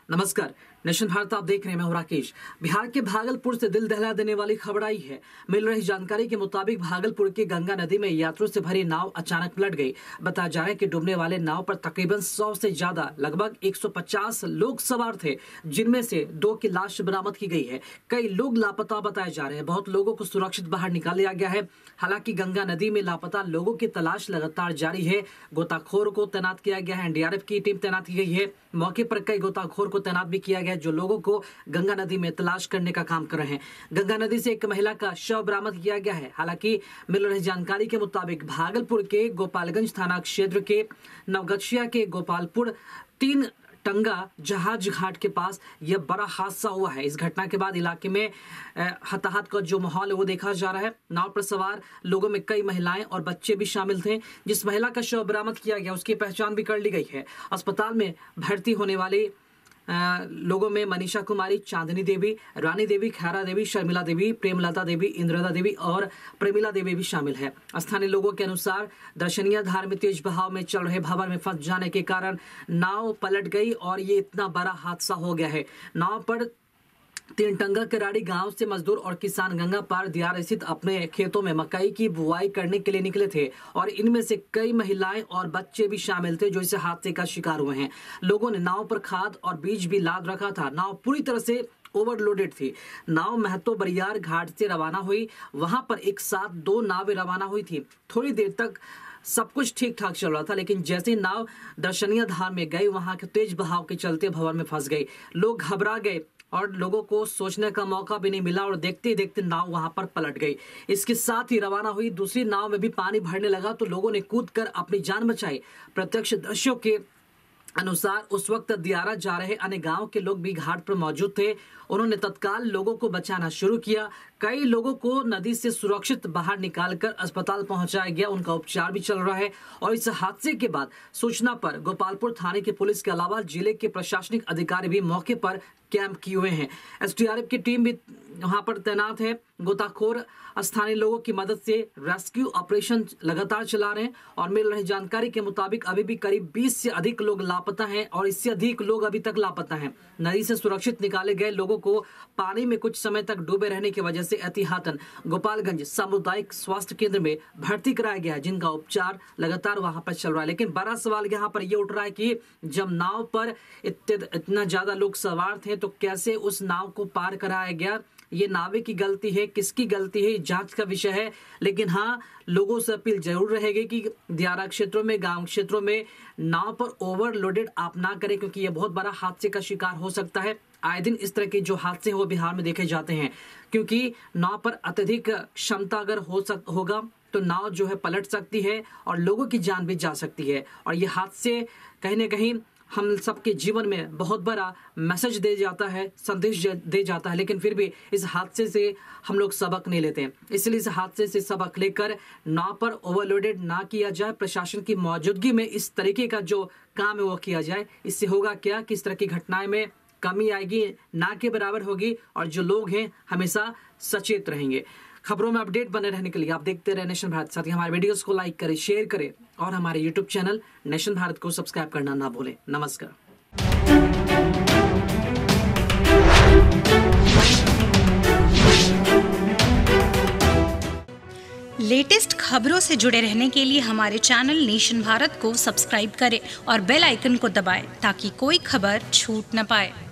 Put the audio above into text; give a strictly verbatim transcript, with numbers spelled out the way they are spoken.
नमस्कार, नेशन भारत आप देख रहे हैं। मैं हूं राकेश। बिहार के भागलपुर से दिल दहला देने वाली खबर आई है। मिल रही जानकारी के मुताबिक भागलपुर की गंगा नदी में यात्रियों से भरी नाव अचानक पलट गई। बताया जा रहा है कि डूबने वाले नाव पर तकरीबन सौ से ज्यादा लगभग एक सौ पचास लोग सवार थे, जिनमें से दो की लाश बरामद की गई है। कई लोग लापता बताए जा रहे हैं। बहुत लोगों को सुरक्षित बाहर निकाल लिया गया है। हालांकि गंगा नदी में लापता लोगों की तलाश लगातार जारी है। गोताखोर को तैनात किया गया है, एनडीआरएफ की टीम तैनात की गई है। मौके पर कई गोताखोर को तैनात भी किया गया है, जो लोगों को गंगा नदी में तलाश करने का काम कर रहे हैं। गंगा नदी से एक महिला का शव बरामद किया गया है। हालांकि मिल रही जानकारी के मुताबिक भागलपुर के गोपालगंज थाना क्षेत्र के नवगछिया के गोपालपुर तीन टंगा जहाज घाट के पास यह बड़ा हादसा हुआ है। इस घटना के बाद इलाके में हताहत का जो माहौल है वो देखा जा रहा है। नाव पर सवार लोगों में कई महिलाएं और बच्चे भी शामिल थे। जिस महिला का शव बरामद किया गया उसकी पहचान भी कर ली गई है। अस्पताल में भर्ती होने वाली आ, लोगों में मनीषा कुमारी, चांदनी देवी, रानी देवी, खैरा देवी, शर्मिला देवी, प्रेमलता देवी, इंद्रदा देवी और प्रेमिला देवी भी शामिल है। स्थानीय लोगों के अनुसार दर्शनीय धार में तेज बहाव में चल रहे भंवर में फंस जाने के कारण नाव पलट गई और ये इतना बड़ा हादसा हो गया है। नाव पर तीन टंगा कराड़ी गांव से मजदूर और किसान गंगा पार दियार स्थित अपने खेतों में मकई की बुआई करने के लिए निकले थे और इनमें से कई महिलाएं और बच्चे भी शामिल थे, जो इस हादसे का शिकार हुए हैं। लोगों ने नाव पर खाद और बीज भी लाद रखा था। नाव पूरी तरह से ओवरलोडेड थी। नाव महतो बरियार घाट से रवाना हुई। वहां पर एक साथ दो नावें रवाना हुई थी। थोड़ी देर तक सब कुछ ठीक ठाक चल रहा था, लेकिन जैसे नाव दर्शनीय धार में गई, वहां के तेज बहाव के चलते भंवर में फंस गई। लोग घबरा गए और लोगों को सोचने का मौका भी नहीं मिला और देखते ही देखते नाव वहां पर पलट गई। इसके साथ ही रवाना हुई दूसरी नाव में भी पानी भरने लगा तो लोगों ने कूदकर अपनी जान बचाई। प्रत्यक्षदर्शियों के अनुसार उस वक्त दियारा जा रहे अन्य गांव के लोग भी घाट पर मौजूद थे। उन्होंने तत्काल लोगों को बचाना शुरू किया। कई लोगों को नदी से सुरक्षित बाहर निकालकर अस्पताल पहुंचाया गया। उनका उपचार भी चल रहा है। और इस हादसे के बाद सूचना पर गोपालपुर थाने की पुलिस के अलावा जिले के प्रशासनिक अधिकारी भी मौके पर कैंप किए हुए हैं। एसडीआरएफ की टीम भी वहां पर तैनात है। गोताखोर स्थानीय लोगों की मदद से रेस्क्यू ऑपरेशन लगातार चला रहे हैं और मिल रही जानकारी के मुताबिक अभी भी करीब बीस से अधिक लोग लापता हैं और इससे अधिक लोग अभी तक लापता हैं। नदी से सुरक्षित निकाले गए लोगों को पानी में कुछ समय तक डूबे रहने की वजह से एहतियातन गोपालगंज सामुदायिक स्वास्थ्य केंद्र में भर्ती कराया गया है, जिनका उपचार लगातार वहां पर चल रहा है। लेकिन बड़ा सवाल यहाँ पर यह उठ रहा है कि जब नाव पर इतना ज्यादा लोग सवार थे तो कैसे उस नाव को पार कराया गया? ये नावे की गलती है, किसकी गलती है, जांच का विषय है। लेकिन हाँ, लोगों से अपील जरूर रहेगी कि दियारा क्षेत्रों में, गांव क्षेत्रों में नाव पर ओवरलोडेड आप ना करें, क्योंकि यह बहुत बड़ा हादसे का शिकार हो सकता है। आए दिन इस तरह के जो हादसे वो बिहार में देखे जाते हैं, क्योंकि नाव पर अत्यधिक क्षमता अगर हो सक होगा तो नाव जो है पलट सकती है और लोगों की जान भी जा सकती है। और ये हादसे कहीं ना कहीं हम सबके जीवन में बहुत बड़ा मैसेज दे जाता है, संदेश दे जाता है, लेकिन फिर भी इस हादसे से हम लोग सबक नहीं लेते हैं। इसलिए इस हादसे से सबक लेकर नाव पर ओवरलोडेड ना किया जाए। प्रशासन की मौजूदगी में इस तरीके का जो काम है वो किया जाए। इससे होगा क्या कि इस तरह की घटनाएं में कमी आएगी, ना के बराबर होगी और जो लोग हैं हमेशा सचेत रहेंगे। खबरों में अपडेट बने रहने के लिए आप देखते रहे नेशन भारत। साथ ही हमारे वीडियोस को लाइक करें, शेयर करें और हमारे यूट्यूब चैनल नेशन भारत को सब्सक्राइब करना ना भूलें। नमस्कार। लेटेस्ट खबरों से जुड़े रहने के लिए हमारे चैनल नेशन भारत को सब्सक्राइब करें और बेल आइकन को दबाएं ताकि कोई खबर छूट न पाए।